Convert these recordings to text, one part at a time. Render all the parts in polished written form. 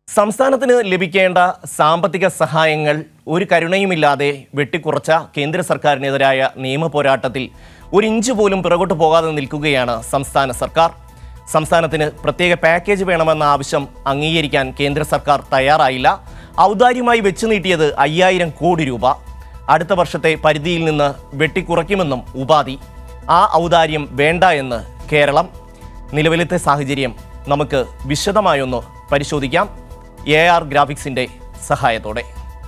സംസ്ഥാനത്തിന് ലഭിക്കേണ്ട സാമ്പത്തിക സഹായങ്ങൾ ഒരു കരുണയുമില്ലാതെ വെട്ടിക്കുറച്ച കേന്ദ്ര സർക്കാരിനെതിരായ നിയമ പോരാട്ടത്തിൽ ഒരു ഇഞ്ച് പോലും പിറകോട്ട് പോകാതെ നിൽക്കുകയാണ് സംസ്ഥാന സർക്കാർ. സംസ്ഥാനത്തിന് പ്രത്യേക പാക്കേജ് വേണമെന്ന ആവശ്യം അംഗീകരിക്കാൻ കേന്ദ്ര സർക്കാർ തയ്യാറായില്ല. ഔദാര്യമായി വെച്ചു നീട്ടിയത് 5000 കോടി രൂപ. അടുത്ത വർഷത്തെ പരിധിയിൽ നിന്ന് വെട്ടിക്കുറയ്ക്കുമെന്നും ഉപാധി. ആ ഔദാര്യം വേണ്ട എന്ന് കേരളം. നിലവിലത്തെ സാഹചര്യം നമുക്ക് വിശദമായൊന്ന് പരിശോധിക്കാം AR ഗ്രാഫിക്സിന്റെ സഹായത്തോടെ.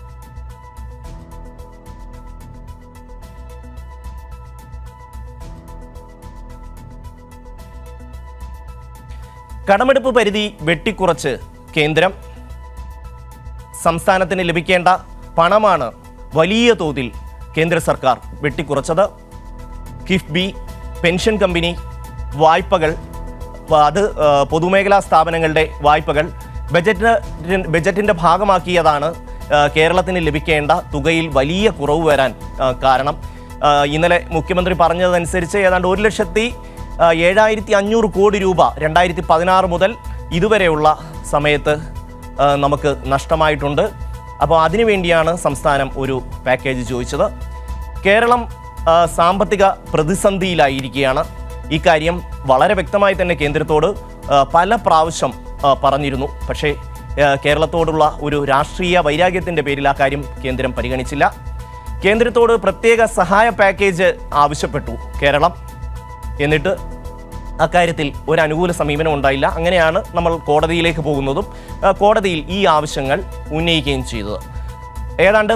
കടമെടുപ്പ് പരിധി വെട്ടിക്കുറച്ച് കേന്ദ്രം. സംസ്ഥാനത്തിന് ലഭിക്കേണ്ട പണമാണ് വലിയ തോതിൽ കേന്ദ്ര സർക്കാർ വെട്ടിക്കുറച്ചത്. കിഫ്ബി, പെൻഷൻ കമ്പനി വായ്പകൾ, അത് പൊതുമേഖലാ സ്ഥാപനങ്ങളുടെ വായ്പകൾ ബജറ്റിൻ്റെ ഭാഗമാക്കിയതാണ് കേരളത്തിന് ലഭിക്കേണ്ട തുകയിൽ വലിയ കുറവ് വരാൻ കാരണം. ഇന്നലെ മുഖ്യമന്ത്രി പറഞ്ഞതനുസരിച്ച് ഏതാണ്ട് 1,07,500 കോടി രൂപ 2016 മുതൽ ഇതുവരെയുള്ള സമയത്ത് നമുക്ക് നഷ്ടമായിട്ടുണ്ട്. അപ്പോൾ അതിനുവേണ്ടിയാണ് സംസ്ഥാനം ഒരു പാക്കേജ് ചോദിച്ചത്. കേരളം സാമ്പത്തിക പ്രതിസന്ധിയിലായിരിക്കുകയാണ്. ഇക്കാര്യം വളരെ വ്യക്തമായി തന്നെ കേന്ദ്രത്തോട് പല പ്രാവശ്യം പറഞ്ഞിരുന്നു. പക്ഷേ കേരളത്തോടുള്ള ഒരു രാഷ്ട്രീയ വൈരാഗ്യത്തിൻ്റെ പേരിൽ ആ കാര്യം കേന്ദ്രം പരിഗണിച്ചില്ല. കേന്ദ്രത്തോട് പ്രത്യേക സഹായ പാക്കേജ് ആവശ്യപ്പെട്ടു കേരളം. എന്നിട്ട് അക്കാര്യത്തിൽ ഒരു അനുകൂല സമീപനം ഉണ്ടായില്ല. അങ്ങനെയാണ് നമ്മൾ കോടതിയിലേക്ക് പോകുന്നതും കോടതിയിൽ ഈ ആവശ്യങ്ങൾ ഉന്നയിക്കുകയും ചെയ്തത്. ഏതാണ്ട്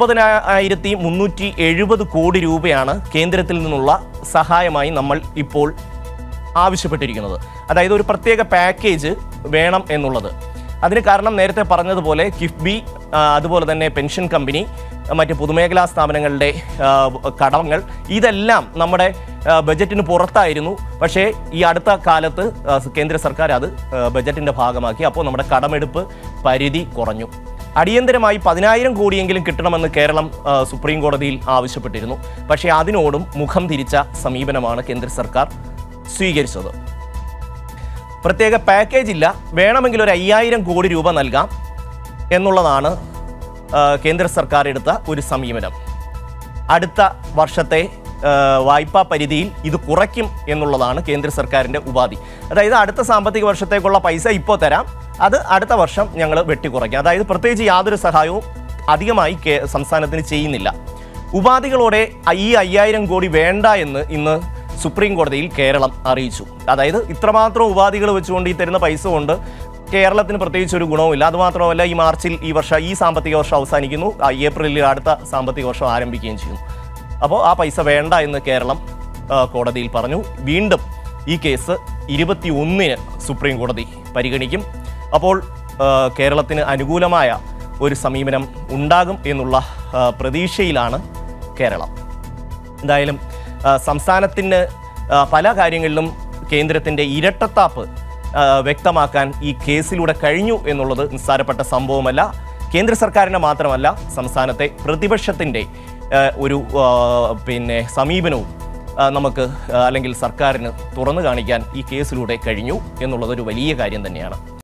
19,370 കോടി രൂപയാണ് കേന്ദ്രത്തിൽ നിന്നുള്ള സഹായമായി നമ്മൾ ഇപ്പോൾ ആവശ്യപ്പെട്ടിരിക്കുന്നത്. അതായത് ഒരു പ്രത്യേക പാക്കേജ് വേണം എന്നുള്ളത്. അതിന് കാരണം നേരത്തെ പറഞ്ഞതുപോലെ കിഫ്ബി, അതുപോലെ തന്നെ പെൻഷൻ കമ്പനി, മറ്റ് പൊതുമേഖലാ സ്ഥാപനങ്ങളുടെ കടങ്ങൾ, ഇതെല്ലാം നമ്മുടെ ബജറ്റിന് പുറത്തായിരുന്നു. പക്ഷേ ഈ അടുത്ത കാലത്ത് കേന്ദ്ര സർക്കാർ അത് ബജറ്റിൻ്റെ ഭാഗമാക്കി. അപ്പോൾ നമ്മുടെ കടമെടുപ്പ് പരിധി കുറഞ്ഞു. അടിയന്തരമായി 10,000 കോടിയെങ്കിലും കിട്ടണമെന്ന് കേരളം സുപ്രീം കോടതിയിൽ ആവശ്യപ്പെട്ടിരുന്നു. പക്ഷേ അതിനോടും മുഖം തിരിച്ച സമീപനമാണ് കേന്ദ്ര സർക്കാർ സ്വീകരിച്ചത്. പ്രത്യേക പാക്കേജ് ഇല്ല, വേണമെങ്കിൽ ഒരു 5,000 കോടി രൂപ നൽകാം എന്നുള്ളതാണ് കേന്ദ്ര സർക്കാർ എടുത്ത ഒരു സമീപനം. അടുത്ത വർഷത്തെ വായ്പാ പരിധിയിൽ ഇത് കുറയ്ക്കും എന്നുള്ളതാണ് കേന്ദ്ര സർക്കാരിൻ്റെ ഉപാധി. അതായത് അടുത്ത സാമ്പത്തിക വർഷത്തേക്കുള്ള പൈസ ഇപ്പോൾ തരാം, അത് അടുത്ത വർഷം ഞങ്ങൾ വെട്ടിക്കുറയ്ക്കാം. അതായത് പ്രത്യേകിച്ച് യാതൊരു സഹായവും അധികമായി സംസ്ഥാനത്തിന് ചെയ്യുന്നില്ല. ഉപാധികളോടെ ഈ 5,000 കോടി വേണ്ട എന്ന് ഇന്ന് സുപ്രീം കോടതിയിൽ കേരളം അറിയിച്ചു. അതായത് ഇത്രമാത്രം ഉപാധികൾ വെച്ചുകൊണ്ട് ഈ തരുന്ന പൈസ കൊണ്ട് കേരളത്തിന് പ്രത്യേകിച്ച് ഒരു ഗുണവുമില്ല. അതുമാത്രമല്ല, ഈ മാർച്ചിൽ ഈ സാമ്പത്തിക വർഷം അവസാനിക്കുന്നു, ഏപ്രിലിൽ അടുത്ത സാമ്പത്തിക വർഷം ആരംഭിക്കുകയും ചെയ്യുന്നു. അപ്പോൾ ആ പൈസ വേണ്ട എന്ന് കേരളം കോടതിയിൽ പറഞ്ഞു. വീണ്ടും ഈ കേസ് 21-ന് സുപ്രീം കോടതി പരിഗണിക്കും. അപ്പോൾ കേരളത്തിന് അനുകൂലമായ ഒരു സമീപനം ഉണ്ടാകും എന്നുള്ള പ്രതീക്ഷയിലാണ് കേരളം. എന്തായാലും സംസ്ഥാനത്തിന് പല കാര്യങ്ങളിലും കേന്ദ്രത്തിൻ്റെ ഇരട്ടത്താപ്പ് വ്യക്തമാക്കാൻ ഈ കേസിലൂടെ കഴിഞ്ഞു എന്നുള്ളത് നിസ്സാരപ്പെട്ട സംഭവമല്ല. കേന്ദ്ര സർക്കാരിൻ്റെ മാത്രമല്ല, സംസ്ഥാനത്തെ പ്രതിപക്ഷത്തിൻ്റെ ഒരു സമീപനവും നമുക്ക് അല്ലെങ്കിൽ സർക്കാരിന് തുറന്നു കാണിക്കാൻ ഈ കേസിലൂടെ കഴിഞ്ഞു എന്നുള്ളതൊരു വലിയ കാര്യം തന്നെയാണ്.